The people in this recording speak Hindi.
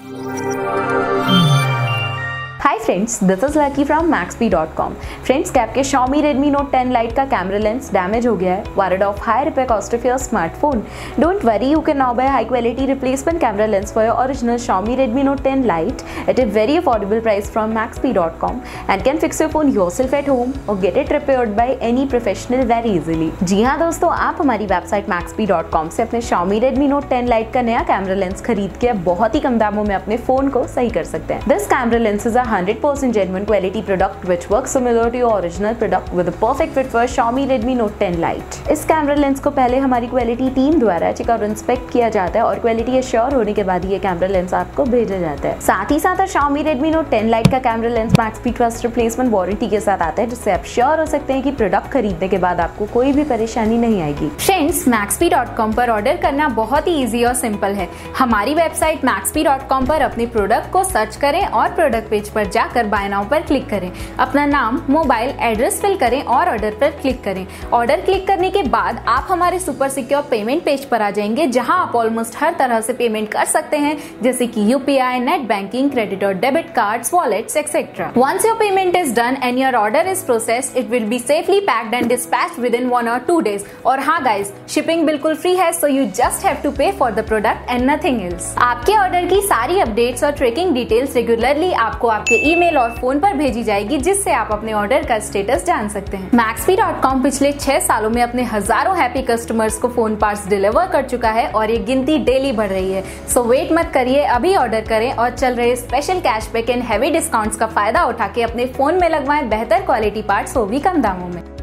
Hi friends, this is Lucky from maxp.com। Friends, क्या आपके Xiaomi Redmi Note 10 Lite का कैमरा लेंस डैमेज हो गया है? Worried of high repair cost of your smartphone? Don't worry, you can now buy high quality replacement camera lens for your original Xiaomi Redmi Note 10 Lite at a very affordable price from maxp.com and can fix your phone yourself at home or get it repaired by any professional very easily। जी हाँ दोस्तों, आप हमारी वेबसाइट maxp.com से अपने Xiaomi Redmi Note 10 Lite का नया कैमरा लेंस खरीद के बहुत ही कम दामों में अपने फोन को सही कर सकते हैं। This camera lens is a 100% genuine quality product which works similar to your original product with a perfect fit for Xiaomi Redmi Note 10 Lite। इस कैमरा लेंस को पहले हमारी क्वालिटी टीम द्वारा चेक और इंस्पेक्ट किया जाता है और क्वालिटी एश्योर होने के बाद ये कैमरा लेंस आपको भेजा जाता है। साथ ही साथ Xiaomi Redmi Note 10 Lite का camera lens Maxp trust replacement warranty के साथ आता है, जिससे आप श्योर हो सकते हैं कि प्रोडक्ट खरीदने के बाद आपको कोई भी परेशानी नहीं आएगी। फ्रेंड्स, maxp.com पर ऑर्डर करना बहुत ही इजी और सिंपल है। हमारी वेबसाइट maxp.com पर अपने प्रोडक्ट को सर्च करें और प्रोडक्ट पेज पर जाकर बाय नाउ पर क्लिक करें। अपना नाम, मोबाइल एड्रेस फिल करें और ऑर्डर पर क्लिक करें। ऑर्डर क्लिक करने के बाद आप हमारे सुपर सिक्योर पेमेंट पेज पर आ जाएंगे, जहां आप ऑलमोस्ट हर तरह से पेमेंट कर सकते हैं, जैसे कि यूपीआई, नेट बैंकिंग, क्रेडिट और debit cards, wallets etcetera. Once your payment is done and your order is processed, it will be safely packed and dispatched within 1 or 2 days। और हाँ गाइस, शिपिंग बिल्कुल फ्री है, so you just have to pay for the product and nothing else. आपके ऑर्डर की सारी अपडेट्स और ट्रैकिंग डिटेल्स रेगुलरली आपको आपके ईमेल और फोन पर भेजी जाएगी, जिससे आप अपने ऑर्डर का स्टेटस जान सकते हैं। maxp.com पिछले 6 सालों में अपने हजारों हैप्पी कस्टमर्स को फोन पार्ट्स डिलीवर कर चुका है और ये गिनती डेली बढ़ रही है। सो वेट मत करिए, अभी ऑर्डर करें और चल रहे special cashback and heavy discounts का फायदा उठा के अपने फोन में लगवाएं बेहतर क्वालिटी पार्ट्स, वो भी कम दामों में।